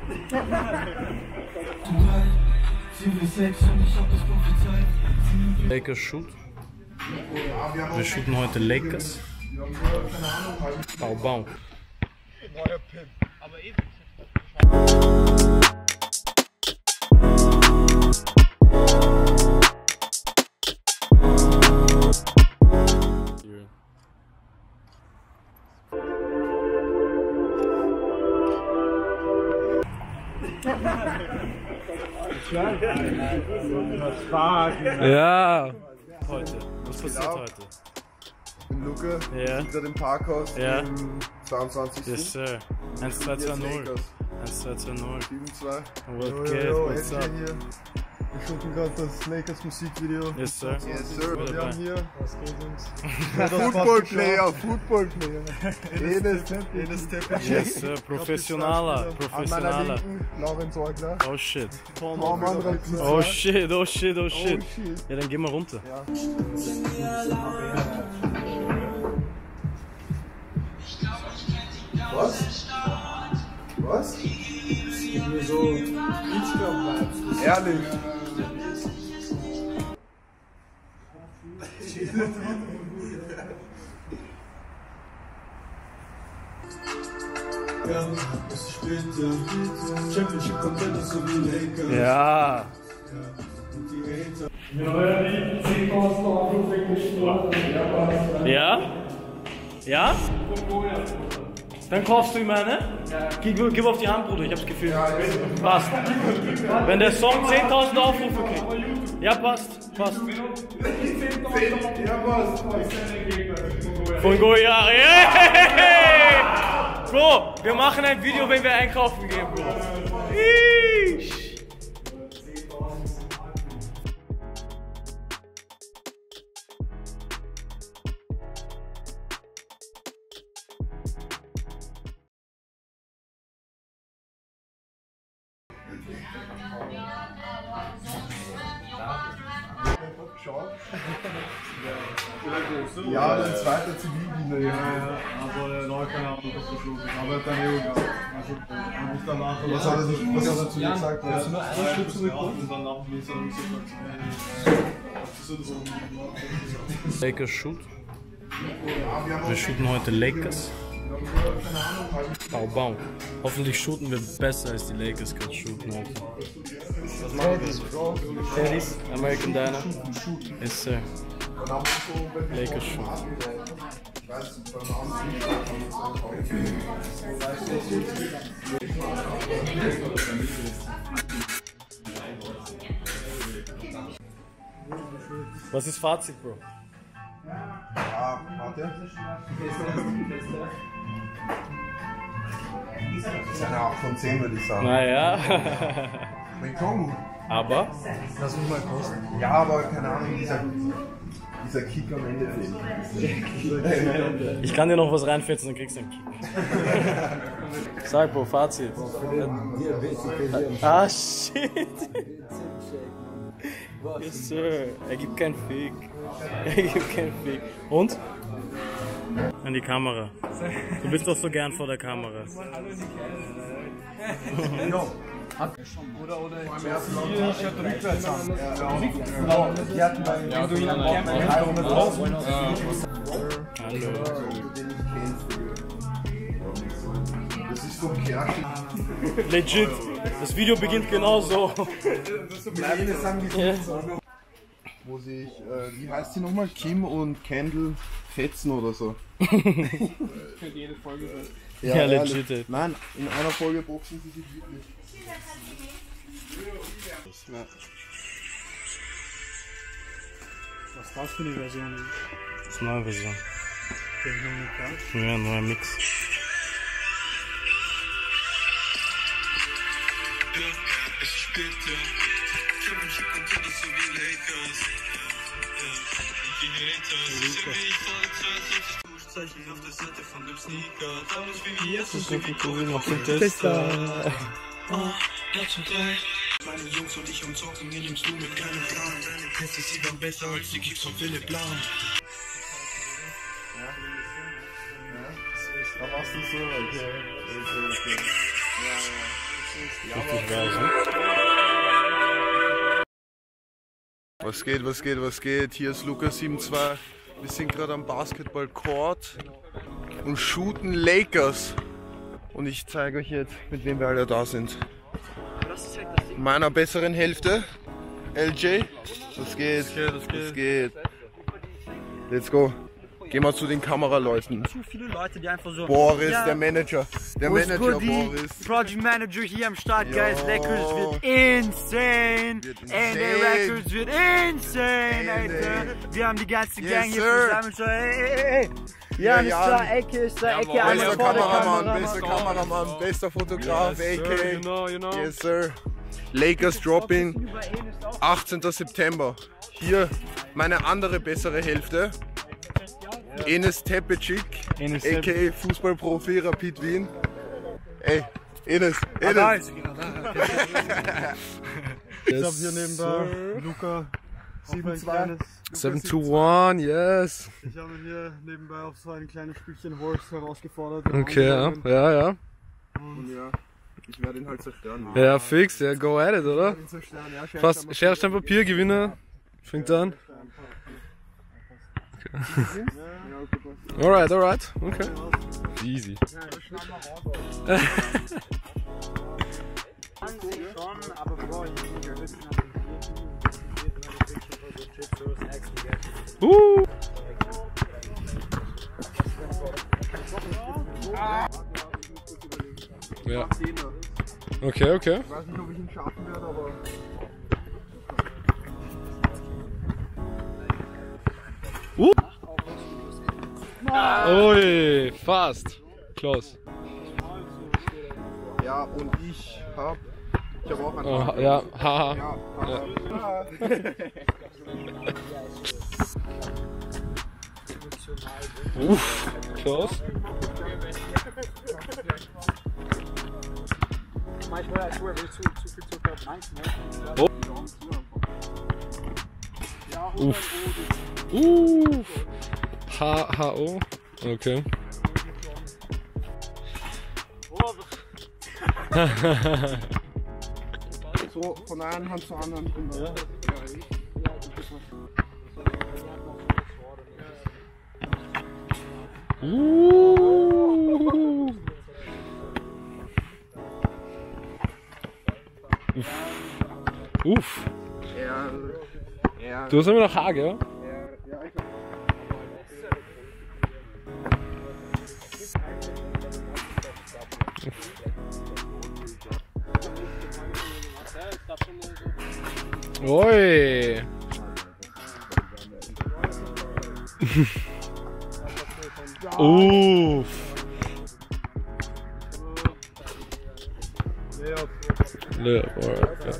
Lakers Shoot. Wir shooten heute Lakers. Bau, bau. Neuer Pin. Aber eben. Ja. Heute. Was passiert heute? Ich bin Luke, Ja. hinter dem Parkhaus Ja. im 22. Yes, sir. 1-2-2-0. 1-2-2-0. 7-2. What geht? What's up? Hier. Wir shooten gerade das Lakers Musikvideo. Yes, sir. Yes, sir. Dabei. Wir haben hier Football Player. Enes Teppich. Yes, sir. Professioneller. An meiner Professioneller. Linken, Laurenz Eugler. Oh shit. Norman Rapid. Oh shit, oh shit, oh shit. Oh shit. Ja, dann gehen wir runter. Was? Was? So Beachclub-Vibes. Ehrlich. Ja. Ja? Ja? Dann kaufst du ihm eine? Gib auf die Hand, Bruder, ich hab's Gefühl. Passt. Wenn der Song 10.000 Aufrufe kriegt. Ja, passt. Passt. Ja, was? Von Goya. Yeah! Bro, wir machen ein Video, wenn wir einkaufen gehen, Bro. Iish. Ja, ein zweiter Zivildienst. Ja. Aber der neue keine Ahnung, was das los ist. Aber er hat dann eh gehabt. Und ich danach. Was hat er zu dir gesagt? Er ist nur einen Schritt zurückgekommen und dann nach dem Dienst gesagt. Lakers Shoot. Wir shooten heute Lakers. Bau, bau. Hoffentlich shooten wir besser als die Lakers gerade shooten heute. Was machen wir? Teddy's, American Diner. Yes, sir. Lakers Shoot. Was ist Fazit, Bro? Ja, warte. Das ist eine 8 von 10, würde ich sagen. Naja. Willkommen. Aber? Lass mich mal kosten. Ja, aber keine Ahnung, dieser Kick am Ende fehlt. Ich kann dir noch was reinfetzen, dann kriegst du einen Kick. Sag, Bro, Fazit. Ah, shit. Yes, sir. Er gibt keinen Fick. Er gibt keinen Fick. Und? An die Kamera. Du bist doch so gern vor der Kamera. Oder im ersten T-Shirt rückwärts an. Genau. Die hatten bei Beduinen auch 300.000. Hallo. Das ist so ein Kerl. Legit. Das Video beginnt genauso. Bleiben wir sagen, wo sich, wie heißt sie nochmal? Kim und Kendall fetzen oder so. Für jede Folge so. Ja, legit. Ey. Nein, in einer Folge boxen sie sich wirklich. Ja. Was ist das für eine Version? Das ist eine neue Version. Den ich noch nicht klar. Ja, neuer Mix. Meine Jungs und ich und zocken in dem Stuhl mit keinem Plan. Deine Pässe sind dann besser als die Kicks von Philipp Lahm. Da machst du so, okay. Ja. Richtig weise. Was geht, was geht, was geht? Hier ist Lukas72. Wir sind gerade am Basketball-Court und shooten Lakers. Und ich zeige euch jetzt, mit wem wir alle da sind. Meiner besseren Hälfte, LJ. Was geht? Was geht? Let's go. Gehen wir zu den Kameraleuten. Zu viele Leute, die einfach so. Boris, ja, der Manager. Der Manager, Boris. Project Manager hier am Start, Ja. guys. Lakers wird insane. NBA Records wird insane, Alter. Wir haben die ganze Gang hier zusammen. So, ey. Ja, ist da, Ecke ist da, Ecke. Einmal Bester vor der Kameramann, bester Kameramann, bester Fotograf, AK. You know. Yes, sir. Lakers dropping. 18. September. Hier meine andere bessere Hälfte. Enes Tepecic, a.k.a. Fußballprofi, Rapid Wien. Ey, Enes. Ich habe hier nebenbei Luca 7-2. 7-2-1, yes. Ich habe hier nebenbei auf so ein kleines Spielchen Horse herausgefordert. Okay, ja. Und ja, ich werde ihn halt zerstören. Ja, fix, ja, go at it, oder? Ihn zerstören, ja, Fast Schere, Stein, Papier, Gewinner. Fängt an. Alright, okay. Easy. Ja. Okay. Ich weiß nicht, ob ich ihn schaffen werde, aber... Ui, fast. Close. Ja, und ich habe auch einen. Oh, ja, haha. Ja, Uff, close. Oh. Uff. HHO. Okay. so von einer Hand zur anderen. Ja. Uff. Ja. Du hast immer noch Haar, gell? Ja, ich Oi. Uff. Layup, alright.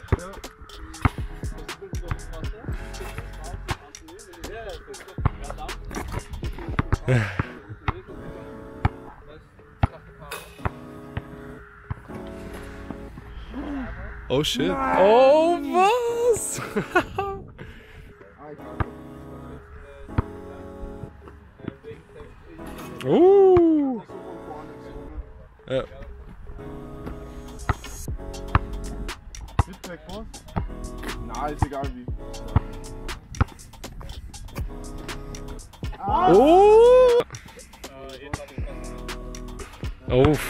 Oh shit. Oh was? Ja. Na, ist egal wie. Oh! Uff.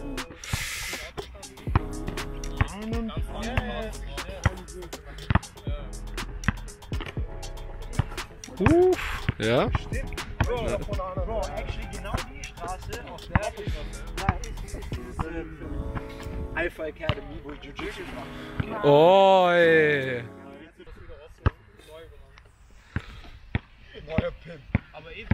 Ja? Bro, actually genau die Straße, auf der ist Alpha Academy, wo ich Jiu-Jitsu mache. Oi! Neuer Pin. Aber eben.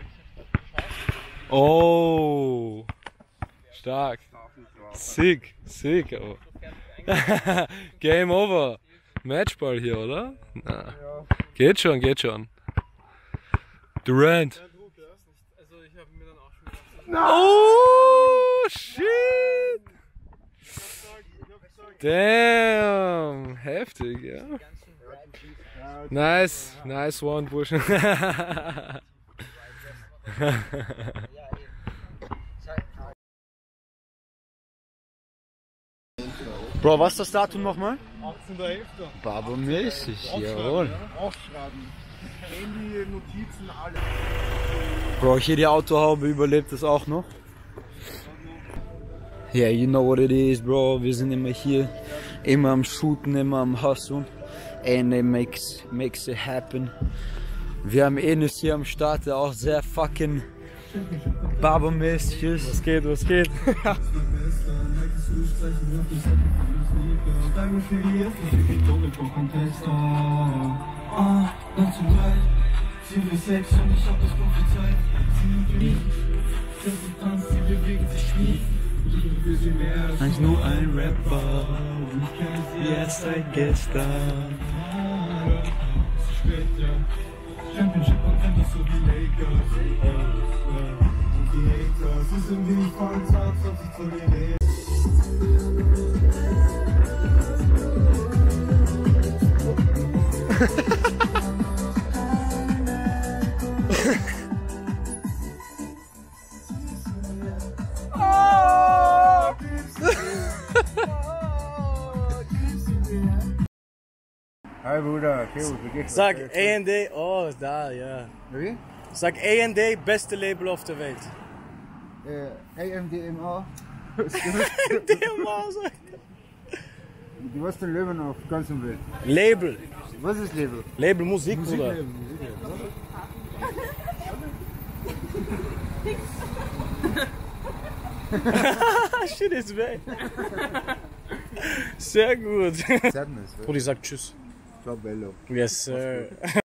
Oh! Stark. Sick. Oh. Game over. Matchball hier, oder? Na. Geht schon. Durant. Oh, shit! Damn! Heftig, ja. Nice one, Burschen. Bro, was ist das Datum nochmal? 18.11. Barbermäßig, jawohl. Aufschreiben. Handy, Notizen, alles. Bro, hier die Autohaube überlebt es auch noch. Yeah, you know what it is, bro. Wir sind immer hier, immer am Shooten, immer am Hustlen. And it makes it happen. Wir haben Enes hier am Start, der auch sehr fucking barbermäßig ist. Was geht, was geht? Als nur ein Rapper, jetzt seit gestern. Championship und endlich so wie Lakers. Und die Haters, wir sind wie nicht voll 22 zu den Hi Bruder, Servus, wie geht's? Sag A&A, oh da, ja. Wie? Sag A&A, beste Label auf der Welt. AMDMA. DMA, sag. Du warst der Löwen auf ganzem Welt. Label. Was ist Label? Label Musik, Bruder. Shit is weg. Sehr gut. Sadness. Brudi sagt tschüss. Ciao bello. Yes, sir.